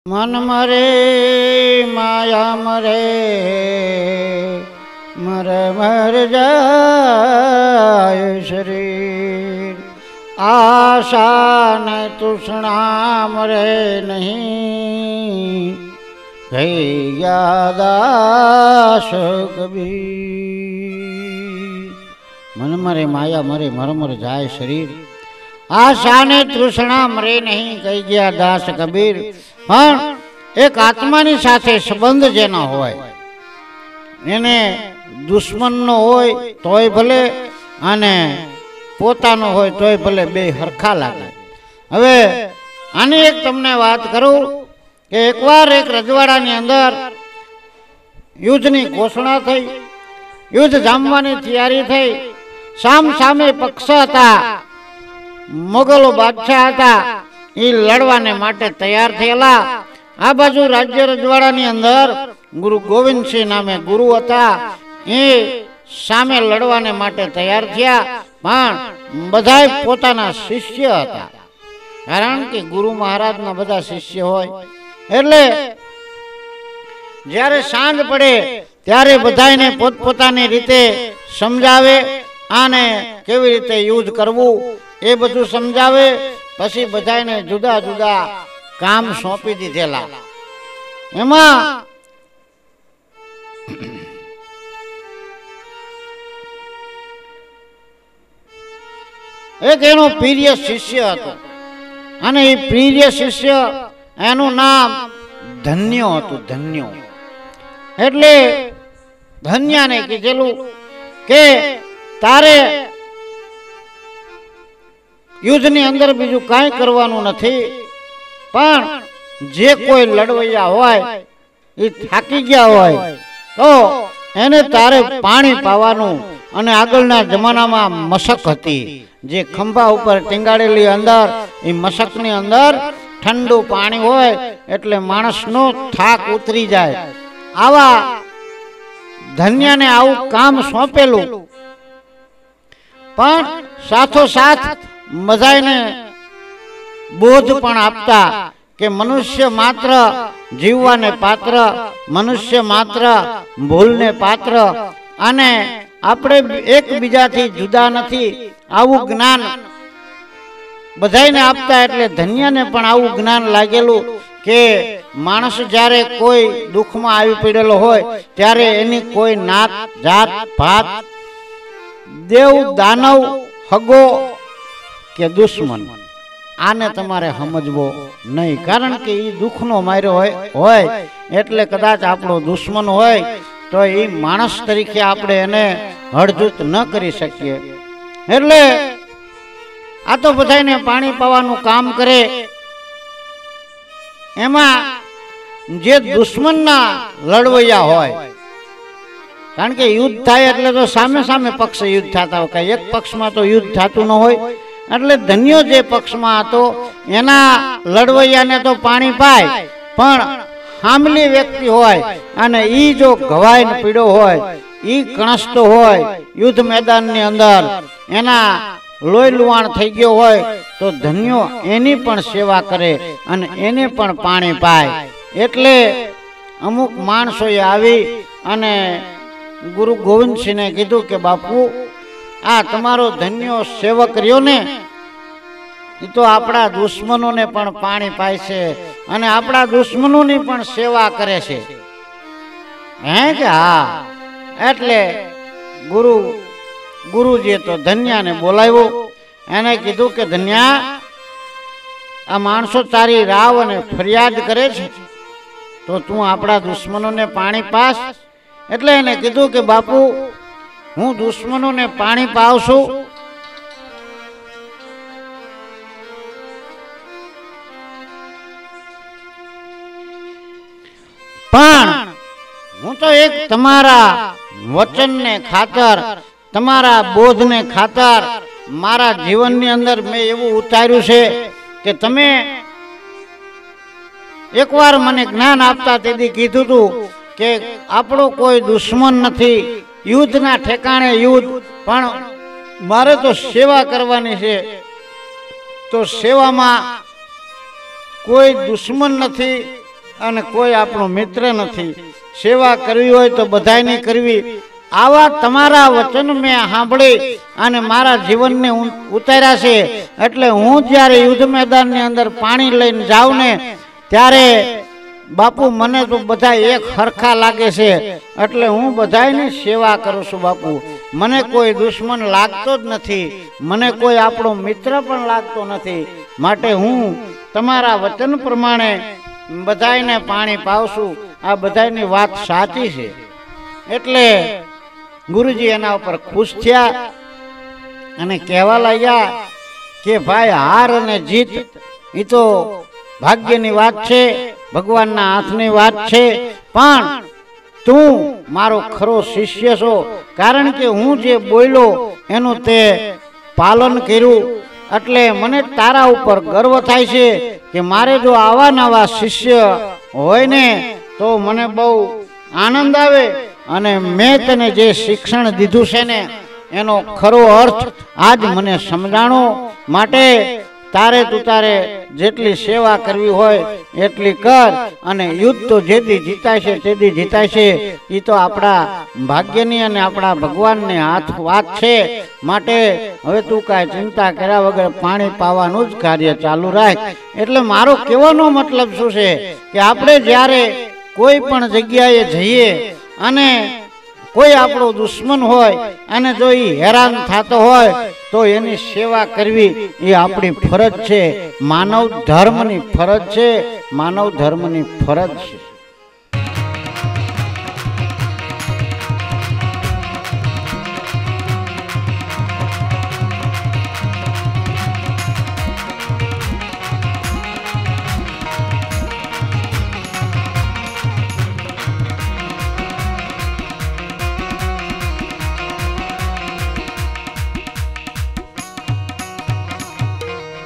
मन मरे माया मरे मर मर जाय शरीर आशा न तृष्णा मरे नहीं गया दास कबीर। मन मरे माया मरे मर मर जाय शरीर आशा ने तृष्णा मरे नहीं कही गया दास कबीर। पण एक आत्मानी साथे संबंध जेनो होय एने दुश्मननो होय तोय भले अने पोतानो होय तोय भले बे हरखा लागे। हवे आनी एक तमने वात करूं के एकवार एक रजवाड़ानी अंदर युद्धनी घोषणा थई, युद्ध जामवानी तैयारी थई। साम सामे पक्ष हता, मोगलो बादशाह हता, ई लड़वाने माटे तैयार थयेला। आ बाजू राज्य रजवाड़ानी अंदर गुरु गोविंद सिंह नामे गुरु हता, ए सामे लड़वाने माटे तैयार थया। पण बधाय पोताना शिष्य हता, कारण के गुरु महाराज ना बधा शिष्य होय એટલે જ્યારે સાંજ પડે ત્યારે બધાને પોતપોતાની રીતે સમજાવે અને કેવી રીતે યુદ્ધ કરવું એ બધું સમજાવે। પછી બધાને જુદા જુદા કામ સોંપી દીધેલા। એમાં એક એનો પ્રિય શિષ્ય હતો અને એ પ્રિય શિષ્ય એનું નામ ધન્યો હતું। ધન્યો એટલે ધન્યાને કીધેલું કે તારે યુદ્ધની અંદર બીજું કાંઈ કરવાનું નથી, પણ જે કોઈ લડવૈયા હોય એ થાકી ગયા હોય તો એને તારે પાણી પાવાનું। અને આગળના જમાનામાં મશક હતી, જે ખંભા ઉપર ટીંગાડેલી અંદર એ મશકની અંદર ઠંડુ પાણી હોય એટલે માણસનો થાક ઉતરી જાય। આવા ધન્યાને આવું કામ સોંપેલું, પણ સાથોસાથ બધાને બોધ પણ આપતા કે મનુષ્ય માત્ર જીવવાને પાત્ર, મનુષ્ય માત્ર ભૂલને પાત્ર અને આપણે એકબીજાથી જુદા નથી, આવું જ્ઞાન બધાને આપતા। એટલે ધન્યાને પણ આવું જ્ઞાન લાગેલું કે માણસ જ્યારે કોઈ દુઃખમાં આવી પડેલો હોય ત્યારે એની કોઈ નાત જાત ભાત દેવ દાનવ હગો કે દુશ્મન આને તમારે સમજવો નહીં, કારણ કે એ દુઃખનો માર્યો હોય એટલે કદાચ આપણો દુશ્મન હોય તો એ માણસ તરીકે આપણે એને હળજૂત ન કરી શકીએ। એટલે આ તો બધાને પાણી પાવાનું કામ કરે। એમાં જે દુશ્મનના લડવૈયા હોય, કારણ કે યુદ્ધ થાય એટલે તો સામે સામે પક્ષ યુદ્ધ થતા હોય, એક પક્ષમાં તો યુદ્ધ થતું ન હોય। એટલે ધન્યો જે પક્ષમાં હતો એના લડવૈયાને તો પાણી પાય, પણ હામલી વ્યક્તિ હોય અને ઈ જો ઘવાઈને પીડો હોય, ઈ કણસતો હોય યુદ્ધ મેદાનની અંદર, એના લોહી લુહાણ થઈ ગયો હોય તો ધન્યો એની પણ સેવા કરે અને એને પણ પાણી પાય। એટલે અમુક માણસોએ આવી અને ગુરુ ગોવિંદસિંહને કીધું કે બાપુ, આ તમારો ધન્યો સેવક રહ્યો ને એ તો આપણા દુશ્મનોને પણ પાણી પાય છે અને આપણા દુશ્મનોની પણ સેવા કરે છે। હે કે હા? એટલે ગુરુજીએ તો ધન્યાને બોલાવ્યો, એને કીધું કે ધન્યા, આ માણસો તારી રાવ અને ફરિયાદ કરે છે તો તું આપણા દુશ્મનોને પાણી પાસ? એટલે એને કીધું કે બાપુ, હું દુશ્મનોને પાણી પાઉં છું, પણ હું તો એક તમારા વચનને ખાતર, તમારા બોધને ખાતર મારા જીવનની અંદર મેં એવું ઉતાર્યું છે કે તમે એકવાર મને જ્ઞાન આપતા તેથી કીધું હતું કે આપણો કોઈ દુશ્મન નથી, યુદ્ધના ઠેકાણે યુદ્ધ, પણ મારે તો સેવા કરવાની છે। તો સેવામાં કોઈ દુશ્મન નથી, અને કોઈ આપણો મિત્ર નથી. સેવા કરવી હોય તો બધાયની કરવી. આવા તમારા વચન મેં સાંભળી અને મારા જીવનને ઉતાર્યા છે. એટલે હું જ્યારે યુદ્ધ મેદાનની અંદર પાણી લઈને જાઉં ને ત્યારે બાપુ મને તો બધા એક હરખા લાગે છે. એટલે હું બધાયની સેવા કરું છું બાપુ. મને કોઈ દુશ્મન લાગતો જ નથી, મને કોઈ આપણો મિત્ર પણ લાગતો નથી. માટે હું તમારા વચન પ્રમાણે બધાયને પાણી પાવશું. આ બધાયની વાત સાચી છે. એટલે ગુરુજી એના ઉપર ખુશ થયા અને કહેવા લાગ્યા કે ભાઈ, હાર અને જીત એ તો ભાગ્યની વાત છે, ભગવાનના હાથની વાત છે. પણ તું મારો ખરો શિષ્ય છો, કારણ કે હું જે બોલ્યો એનું તે પાલન કર્યું. એટલે મને તારા ઉપર ગર્વ થાય છે કે મારે જો આવા નવા શિષ્ય હોય ને તો મને બહુ આનંદ આવે. અને મેં તને જે શિક્ષણ દીધું છે ને એનો ખરો અર્થ આજ મને સમજાણો. માટે તારે જેટલી સેવા કરવી હોય એટલી કર. અને યુદ્ધ તો જેથી જીતાય છે તેથી જીતાય છે. એ તો આપણા ભાગ્યની અને આપણા ભગવાનની હાથ વાત છે. માટે હવે તું કાંઈ ચિંતા કર્યા વગર પાણી પાવાનું જ કાર્ય ચાલુ રાખ. એટલે મારો કહેવાનો મતલબ શું છે કે આપણે જ્યારે કોઈ પણ જગ્યાએ જઈએ અને કોઈ આપણો દુશ્મન હોય અને જો એ હેરાન થતો હોય તો એની સેવા કરવી એ આપણી ફરજ છે. માનવ ધર્મની ફરજ છે, માનવ ધર્મની ફરજ છે.